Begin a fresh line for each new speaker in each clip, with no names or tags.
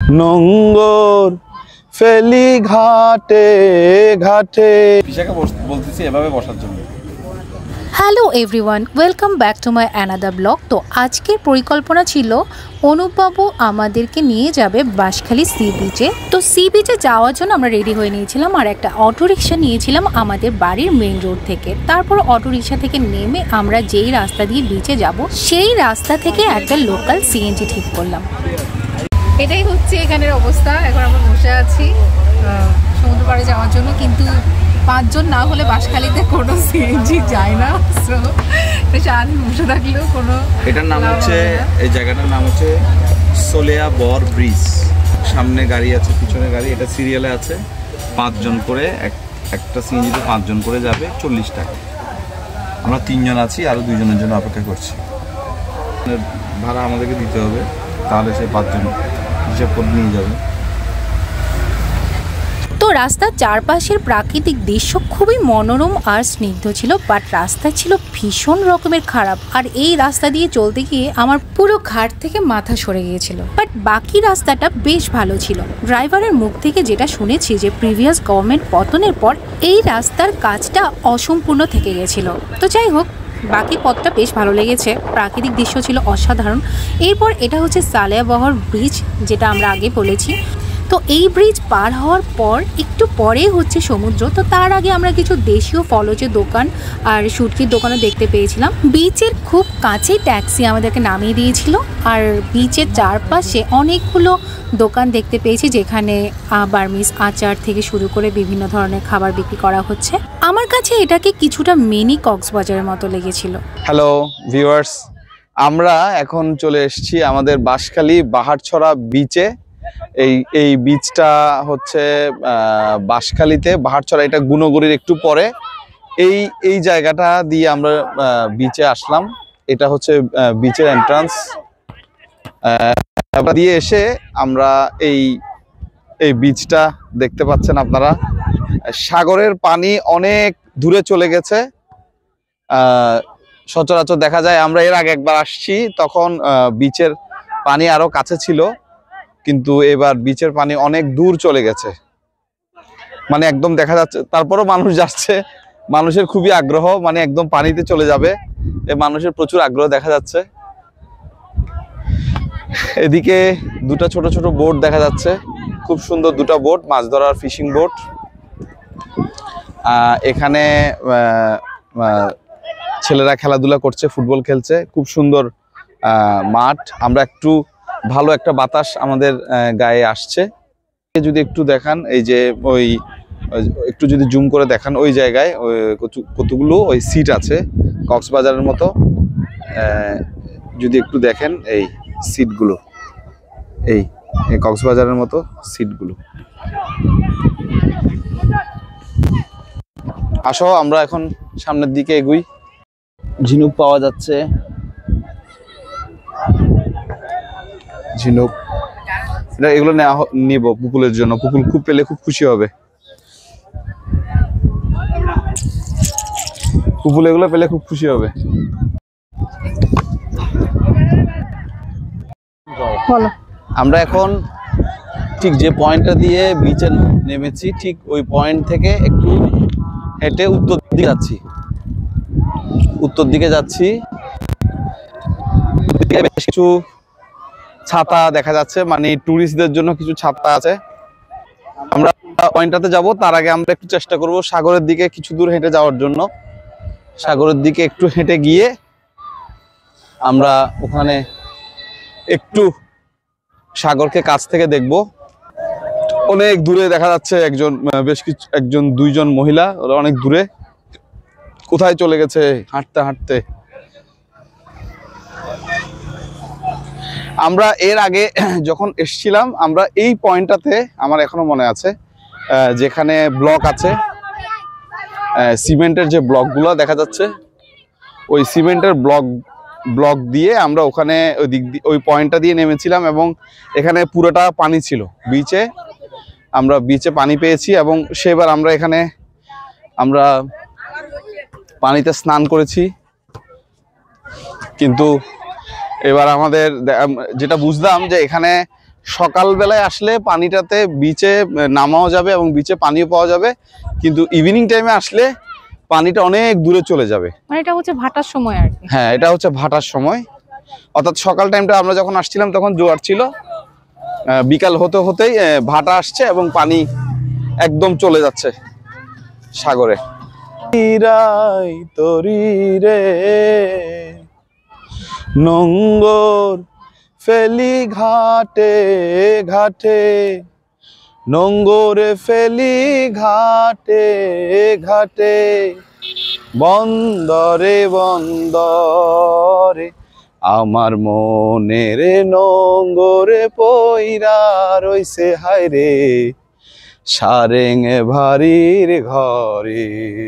নোঙ্গর ফেলি ঘাটে ঘাটে।
পিশাকে বলতেছি এভাবে বসার জন্য।
Hello everyone, welcome back to my another blog. তো আজকের পরিকল্পনা ছিল অনুপবাবু আমাদেরকে নিয়ে যাবে বাঁশখালী সি বিচে। তো সি বিচে যাওয়ার জন্য আমরা রেডি হয়ে নিয়েছিলাম আর একটা অটোরিকশা নিয়েছিলাম আমাদের বাড়ির মেন রোড থেকে। তারপর অটোরিকশা থেকে নেমে আমরা যেই রাস্তা দিয়ে বিচে যাব সেই রাস্তা থেকে একটা লোকাল সিএনজি ঠিক করলাম। এটাই হচ্ছে এখানের অবস্থা। এখন আমরা বসে আছি সমুদ্র পাড়ে যাওয়ার জন্য, কিন্তু 5 জন না হলে বাঁশখালীতে কোনো সিএনজি যায় না। সারাদিন বসে থাকলেও কোনো।
এটার নাম হচ্ছে, এই জায়গাটার নাম হচ্ছে সোলেয়া বর ব্রিজ। সামনে গাড়ি আছে, পিছনে গাড়ি, এটা সিরিয়ালে আছে। 5 জন করে, একটা সিএনজিতে 5 জন করে যাবে, 40 টাকা। আমরা 3 জন আছি, আরও 2 জনের জন্য অপেক্ষা করছি। ভাড়া আমাদেরকে দিতে হবে, তাহলে সেই 5 জন হিসেব করে নিয়ে যাবে।
তো রাস্তার চারপাশের প্রাকৃতিক দৃশ্য খুবই মনোরম আর স্নিগ্ধ ছিল, বাট রাস্তা ছিল ভীষণ রকমের খারাপ। আর এই রাস্তা দিয়ে চলতে গিয়ে আমার পুরো ঘাট থেকে মাথা সরে গিয়েছিল। বাট বাকি রাস্তাটা বেশ ভালো ছিল। ড্রাইভারের মুখ থেকে যেটা শুনেছি যে প্রিভিয়াস গভর্নমেন্ট পতনের পর এই রাস্তার কাজটা অসম্পূর্ণ থেকে গেছিল। তো যাই হোক, বাকি পথটা বেশ ভালো লেগেছে, প্রাকৃতিক দৃশ্য ছিল অসাধারণ। এরপর এটা হচ্ছে সালেয়া বহর ব্রিজ, যেটা আমরা আগে বলেছি। তো এই ব্রিজ পার হওয়ার পর একটু পরে হচ্ছে সমুদ্র। তো তার আগে আমরা কিছু দেশীয় ফলজের দোকান আর শুটকির দোকানও দেখতে পেয়েছিলাম। বিচের খুব কাছেই ট্যাক্সি আমাদেরকে নামিয়ে দিয়েছিল। আর বিচের চারপাশে অনেকগুলো দোকান দেখতে পেয়েছি, যেখানে বার্মিজ আচার থেকে শুরু করে বিভিন্ন ধরনের খাবার বিক্রি করা হচ্ছে। আমার কাছে এটাকে কিছুটা মিনি কক্সবাজারের মতো লেগেছিল।
হ্যালো ভিউয়ার্স, আমরা এখন চলে এসেছি আমাদের বাঁশখালী বাহারছড়া বিচে। এই বিচটা হচ্ছে বাঁশখালীতে, বাহারছড়া এটা গুণগড়ির একটু পরে। এই জায়গাটা দিয়ে আমরা বিচে আসলাম। এটা হচ্ছে বিচের এন্ট্রান্স দিয়ে এসে আমরা এই বিচটা দেখতে পাচ্ছেন আপনারা। সাগরের পানি অনেক দূরে চলে গেছে, সচরাচর দেখা যায়। আমরা এর আগে একবার আসছি, তখন বিচের পানি আরো কাছে ছিল, কিন্তু এবার বিচের পানি অনেক দূর চলে গেছে, মানে একদম দেখা যাচ্ছে। তারপরও মানুষ যাচ্ছে, মানুষের খুবই আগ্রহ, মানে একদম পানিতে চলে যাবে, এই মানুষের প্রচুর আগ্রহ দেখা যাচ্ছে। এদিকে দুটো ছোট ছোট বোট দেখা যাচ্ছে, খুব সুন্দর দুটো বোট, মাছ ধরার ফিশিং বোট। এখানে ছেলেরা খেলাধুলা করছে, ফুটবল খেলছে, খুব সুন্দর মাঠ। আমরা একটু ভালো একটা বাতাস আমাদের গায়ে আসছে। যদি একটু দেখান, এই যে ওই একটু যদি জুম করে দেখান, ওই জায়গায় কতগুলো ওই সিট আছে কক্সবাজারের মতো। যদি একটু দেখেন এই সিটগুলো, এই কক্সবাজারের মতো সিটগুলো। আসো আমরা এখন সামনের দিকে এগুই। ঝিনুক পাওয়া যাচ্ছে, ঝিনুক। এগুলো নিব পুকুলের জন্য, পুকুল খুব পেলে খুব খুশি হবে। পুকুল এগুলো পেলে খুব খুশি হবে। আমরা এখন ঠিক যে পয়েন্টটা দিয়ে বিচে নেমেছি, ঠিক ওই পয়েন্ট থেকে একটু হেঁটে উত্তর দিকে যাচ্ছি। বেশ কিছু ছাতা দেখা যাচ্ছে, মানে টুরিস্টদের জন্য কিছু ছাতা আছে। আমরা পয়েন্টটাতে যাব, তার আগে আমরা একটু চেষ্টা করব সাগরের দিকে কিছু দূর হেঁটে যাওয়ার জন্য। সাগরের দিকে একটু হেঁটে গিয়ে আমরা ওখানে একটু সাগরকে কাছ থেকে দেখব। অনেক দূরে দেখা যাচ্ছে একজন 2 জন মহিলা, ওরা অনেক দূরে কোথায় চলে গেছে হাঁটতে হাঁটতে। আমরা এর আগে যখন এসেছিলাম, আমরা এই পয়েন্টটাতে, আমার এখনো মনে আছে, যেখানে ব্লক আছে, সিমেন্টের যে ব্লকগুলো দেখা যাচ্ছে, ওই সিমেন্টের ব্লক দিয়ে আমরা ওখানে ওই পয়েন্টটা দিয়ে নেমেছিলাম। এবং এখানে পুরোটা পানি ছিল বিচে, আমরা বিচে পানি পেয়েছি। এবং সেবার আমরা পানিতে স্নান করেছি। কিন্তু এবার আমাদের যেটা বুঝলাম যে এখানে সকালবেলায় আসলে পানিটাতে বিচে নামাও যাবে এবং বিচে পানিও পাওয়া যাবে, কিন্তু ইভিনিং টাইমে আসলে পানিটা অনেক দূরে চলে যাবে।
মানে এটা হচ্ছে ভাটার সময় আর কি।
হ্যাঁ, এটা হচ্ছে ভাটার সময়, অর্থাৎ সকাল টাইমটা আমরা যখন আসছিলাম তখন জোয়ার ছিল, বিকাল হতে হতেই ভাটা আসছে এবং পানি একদম চলে যাচ্ছে সাগরে। তরি রে নোঙ্গর ফেলি ঘাটে ঘাটে, নোঙ্গরে ফেলি ঘাটে ঘাটে, বন্দরে বন্দরে আমার মনের নোঙ্গরে পইরা রইছে হায়রে সারেং ভারির ঘরে।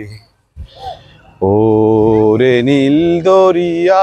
ওরে নীল দরিয়া।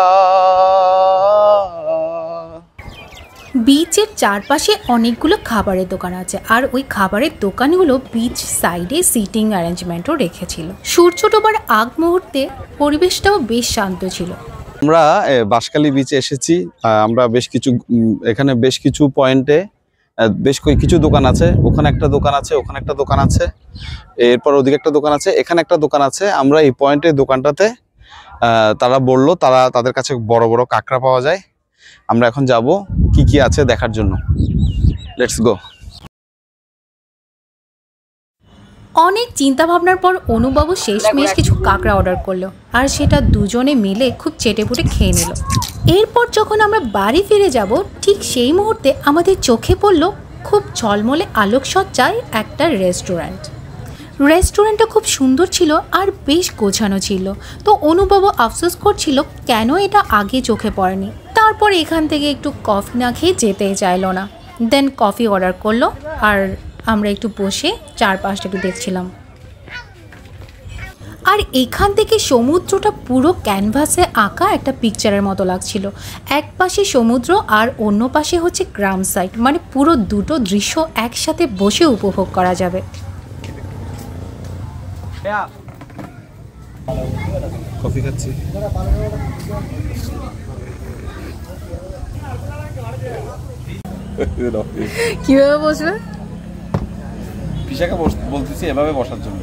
বিচের চারপাশে অনেকগুলো খাবারের দোকান আছে, আর ওই খাবারের দোকানগুলো বিচ সাইডে সিটিং অ্যারেঞ্জমেন্টও রেখেছিল। সূর্য ডোবার আগ মুহূর্তে পরিবেশটাও বেশ শান্ত ছিল।
আমরা বাঁশখালী বিচে এসেছি। আমরা এখানে বেশ কিছু পয়েন্টে বেশ কিছু দোকান আছে। ওখানে একটা দোকান আছে, ওখানে একটা দোকান আছে, এরপর ওদিকে একটা দোকান আছে, এখানে একটা দোকান আছে। আমরা এই পয়েন্টের দোকানটাতে তারা বললো তাদের কাছে বড় বড় কাঁকড়া পাওয়া যায়। আমরা এখন যাব কি কি আছে দেখার জন্য। Let's go.
অনেক চিন্তা ভাবনার পর অনুবাবু শেষমেশ কিছু কাঁকড়া অর্ডার করলো, আর সেটা দুজনে মিলে খুব চেটেপুটে খেয়ে নিল। এরপর যখন আমরা বাড়ি ফিরে যাব, ঠিক সেই মুহূর্তে আমাদের চোখে পড়ল খুব ঝলমলে আলোকসজ্জায় একটা রেস্টুরেন্টটা খুব সুন্দর ছিল আর বেশ গোছানো ছিল। তো অনুবাবু আফসোস করছিল কেন এটা আগে চোখে পড়েনি। তারপর এখান থেকে একটু কফি না খেয়ে যেতেই চাইলো না। দেন কফি অর্ডার করলো, আর আমরা একটু বসে চারপাশটা একটু দেখছিলাম। আর এখান থেকে সমুদ্রটা পুরো ক্যানভাসে আঁকা একটা পিকচারের মতো লাগছিল। এক পাশে সমুদ্র আর অন্য পাশে হচ্ছে গ্রাম সাইড, মানে পুরো দুটো দৃশ্য একসাথে বসে উপভোগ করা যাবে।
কফি খাচ্ছি।
কিভাবে বসবে?
পিসাকে বলতেছি এভাবে বসার জন্য।